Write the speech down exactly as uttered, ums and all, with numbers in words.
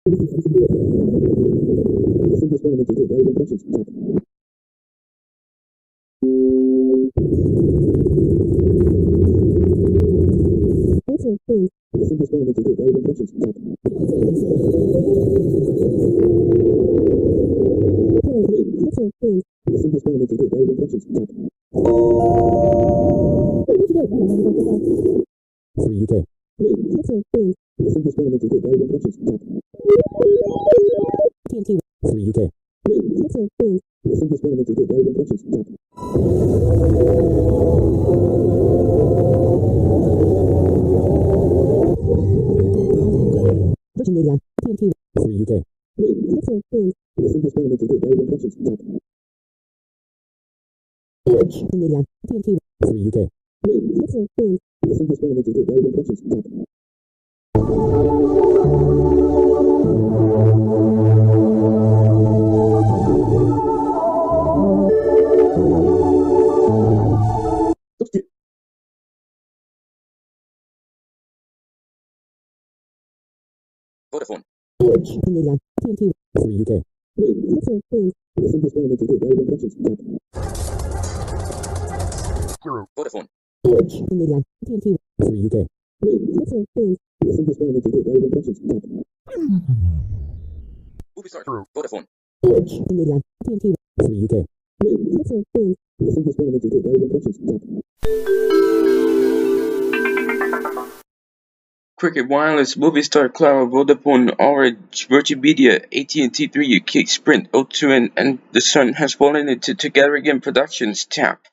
Free U K. T N T. Free U K. Virgin Media. T N T. Free U K. Virgin Media. T N T. Free U K. Vodafone. Virgin Media. T N T. Free U K. Vodafone. Virgin Media. T N T. Free U K. Ubistar. Vodafone. Virgin Media. T N T. Free U K. Cricket Wireless, Movistar, Claro, Vodafone, Orange, Virgin Media, A T and T three U K, Sprint, O two, and, and The Sun has fallen into Together Again Productions. Tap.